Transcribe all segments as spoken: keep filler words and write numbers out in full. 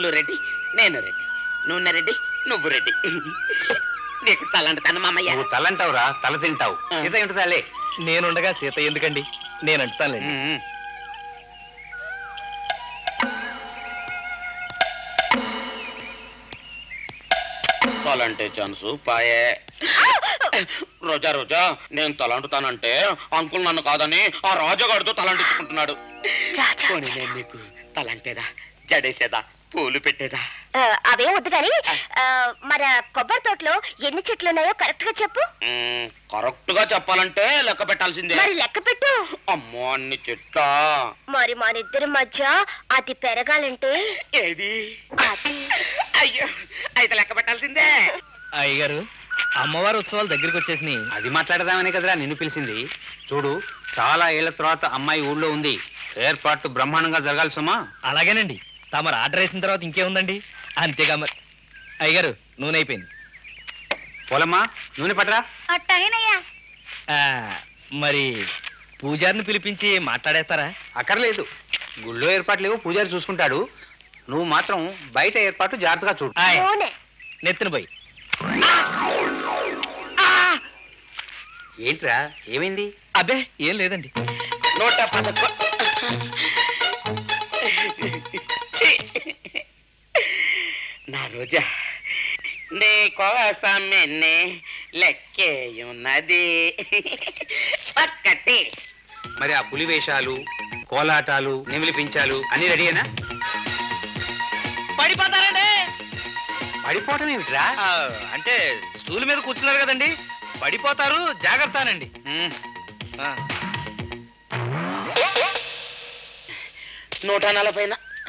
పూలు రెడ్డి, నేను రెడ్డి, నూనె రెడ్డి, నువ్వు రెడ్డి. నీకు తలంటాను మామయ్య. నువ్వు తలంటావురా, తల తింటావు. సీత ఏంటుదాలే. నేనుండగా సీత ఎందుకండి, నేను అంటుతానులేండి. తలంటే ఛాన్సు పాయే. రోజా రోజా నేను తలంటుతానంటే అంకుల్ నన్ను కాదని ఆ రాజాగాడితో తలంటించుకుంటున్నాడు. నేను నీకు తలంటేదా, జడేసేదా, పూలు పెట్టేదా? అవే వద్దు గాని మన కొబ్బరి తోటలో ఎన్ని చెట్లు ఉన్నాయో కరెక్ట్ గా చెప్పు. కరెక్ట్ గా చెప్పాలంటే లెక్క పెట్టాల్సిందే. మరి లెక్క పెట్టు. అమ్మో అన్ని చెట్లా? మరి మన ఇద్దరి మధ్య అది పెరగాలంటే ఏది? అయ్యో అయితే లెక్క పెట్టాల్సిందే. అయ్యగారు, అమ్మవారి ఉత్సవాలు దగ్గరికి వచ్చేసినాయి. అది మాట్లాడదామనే కదరా నిన్ను పిలిచింది. చూడు, చాలా ఏళ్ల తర్వాత అమ్మాయి ఊళ్ళో ఉంది. ఏర్పాట్లు బ్రహ్మాండంగా జరగాలి సుమా. అలాగేనండి. తమరు ఆర్డర్ వేసిన తర్వాత ఇంకేముందండి, అంతేగా. మరి అయ్యగారు, నూనె అయిపోయింది. పోలమ్మా, నూనె పట్టరా. మరి పూజారిని పిలిపించి మాట్లాడేస్తారా? అక్కర్లేదు, గుళ్ళో ఏర్పాట్లు లేవు, పూజారి చూసుకుంటాడు. నువ్వు మాత్రం బయట ఏర్పాటు జాగ్రత్తగా చూడు. నెత్తిన పోయి. ఏంట్రా, ఏమైంది? అబ్బే ఏం లేదండి. నూట పదకొ నా రోజా, నీ కోసమే లెక్కేయున్నది ఒక్కటి. మరి ఆ పులి వేషాలు, కోలాటాలు, నెమిలి పించాలు అన్ని రెడీయేనా? పడిపోతారండి. పడిపోవటం ఏమిట్రా? అంటే స్టూల్ మీద కూర్చున్నారు కదండి, పడిపోతారు, జాగ్రత్తనండి. నూట నలభై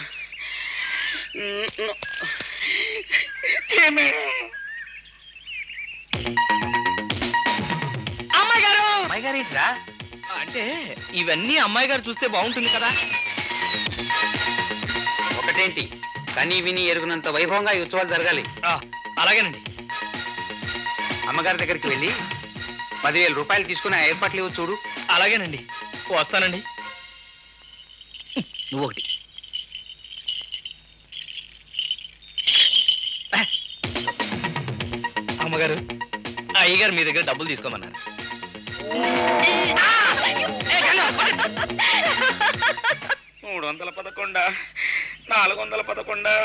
అమ్మాయి గారు. అమ్మాయి గారు ఏంట్రా? అంటే ఇవన్నీ అమ్మాయి గారు చూస్తే బాగుంటుంది కదా. ఒకటేంటి, కనీ విని ఎరుగునంత వైభవంగా ఈ ఉత్సవాలు జరగాలి. అలాగేనండి. అమ్మగారి దగ్గరికి వెళ్ళి పదివేల రూపాయలు తీసుకుని ఆ ఏర్పాట్లు ఇవ్వ చూడు. అలాగేనండి, వస్తానండి. నువ్వు ఒకటి. అమ్మగారు, అయ్యగారు మీ దగ్గర డబ్బులు తీసుకోమన్నారు. మూడు వందల పదకొండా, నాలుగు వందల పదకొండా.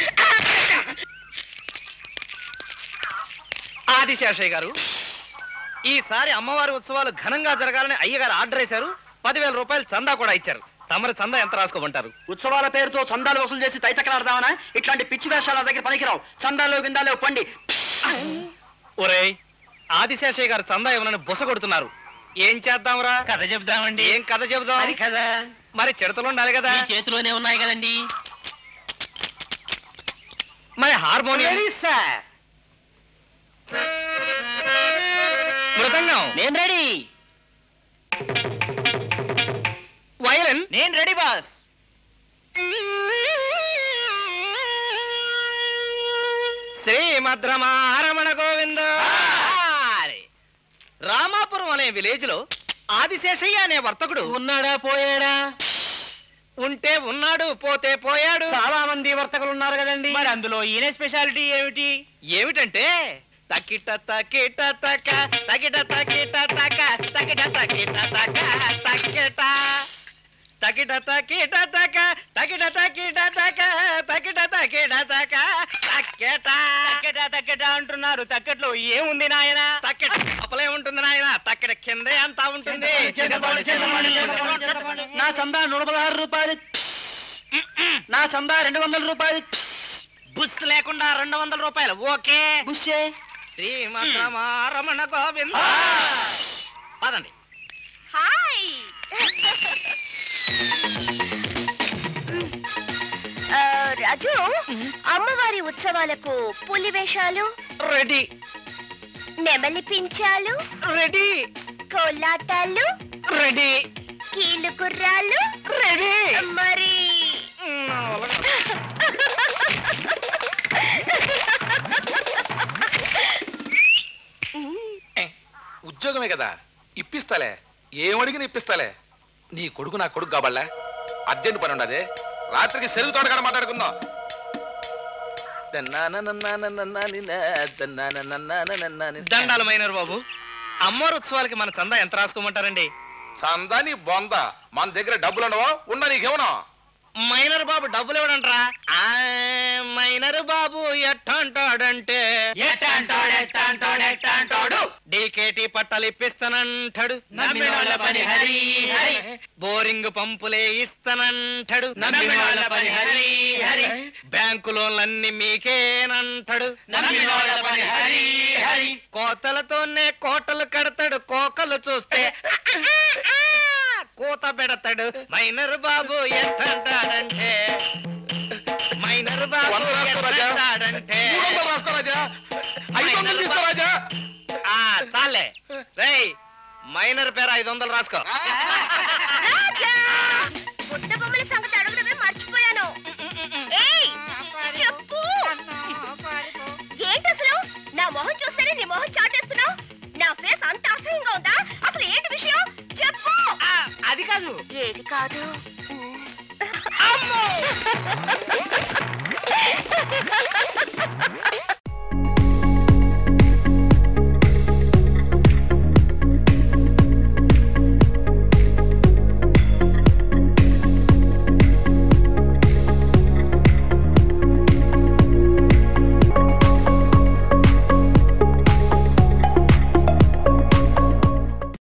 ఆదిశేషయ్య గారు, ఈసారి అమ్మవారి ఉత్సవాలు ఘనంగా జరగాలని అయ్యగారు ఆర్డర్ వేశారు. పదివేల రూపాయలు చందా కూడా ఇచ్చారు. తమరి చందా ఎంత రాసుకోమంటారు? ఉత్సవాల పేరుతో చందాలు వసూలు చేసి తైతకలాడదామనా? ఇట్లాంటి పిచ్చి వేషాల దగ్గర పనికిరావు. చందాలు గిందాలు పండి. ఒరేయ్, ఆదిశేషయ్య గారు చందా ఇవ్వనని బుస కొడుతున్నారు. ఏం చేద్దాంరా? కథ చెప్దామండి. ఏం కథ చెబుదాం? కదా మరి చిడతలు ఉండాలి కదా. చేతిలోనే ఉన్నాయి కదండి. మరి హార్మోనియం, మృదంగం నేను రెడీ. వయలిన్ నేను రెడీ బాస్. శ్రీమద్రమారమణ గోవింద. రామాపురం అనే విలేజ్ లో ఆదిశేషయ్య అనే వర్తకుడు ఉన్నాడా పోయాడా? ఉంటే ఉన్నాడు, పోతే పోయాడు. చాలా మంది వర్తకులు ఉన్నారు కదండి. మరి అందులో ఈయన స్పెషాలిటీ ఏమిటి? ఏమిటంటే తకిట తకిట తక తకిట తకిట తక తకిట తకిట తక తకిట తకిట తకిట తక తకిట తకిట తక తకిట తకిట తక తకిట తక్కెట తక్కెట అంటున్నారు. తక్కెట్లో ఏముంది నాయన? తక్కెట అప్పలే ఉంటుంది నాయన, తక్కెట కిందే అంతా ఉంటుంది. నా చందా నూట పదహారు రూపాయలు. నా చందా రెండు వందల రూపాయలు. బుస్ లేకుండా రెండు వందల రూపాయలు. ఓకే. బుస్సే. శ్రీమద్ రమణ గోవింద. పదండి. హాయ్. రాజు, అమ్మవారి ఉత్సవాలకు పులి వేషాలు రెడీ. నెమలి పించాలు రెడీ. కోలాటాలు రెడీ. కీలు గుర్రాలు రెడీ. మరి ఉద్యోగమే కదా, ఇప్పిస్తాలే. ఏమడిగిన ఇప్పిస్తాలే. నీ కొడుకు నా కొడుకు కాబళ్ళా. అర్జెంట్ పని ఉండదే. రాత్రికి సెరుగు తోటకాడ మాట్లాడుకుందాం. దండాలు మైనర్ బాబు. అమ్మవారి ఉత్సవాలకి మన చందా ఎంత రాసుకోమంటారండి? చందా నీ బొంద, మన దగ్గర డబ్బులు ఉండవా? ఉన్నా నీకేమన్నా? మైనర్ బాబు డబ్బులు ఇవ్వడంట్రా. మైనర్ బాబు ఎట్టంటాడంటే డీకేటీ పట్టాలు ఇప్పిస్తానంటాడు, బోరింగ్ పంపులే ఇస్తానంటాడు, బ్యాంకు లోన్లన్నీ మీకేనంటాడు, కోతలతోనే కోటలు కడతాడు, కోకలు చూస్తే కోత పెడతాడు. మైనర్ బాబు ఎట్టంటాడంటే మైనర్ బాబు ఎట్టంటాడంటే చాలే రేయ్, మైనర్ పేరు ఐదు వందలు రాసుకో. బుట్ట బొమ్మల సంగతి అడగడమే మర్చిపోయాను. చెప్పు, ఏంటి అసలు? నా మొహం చూస్తేనే నీ మొహం చాటేస్తున్నావు. నా ఫేస్ అంత అసహ్యంగా ఉందా? అసలు ఏంటి విషయం చెప్పు. అది కాదు. ఏది కాదు?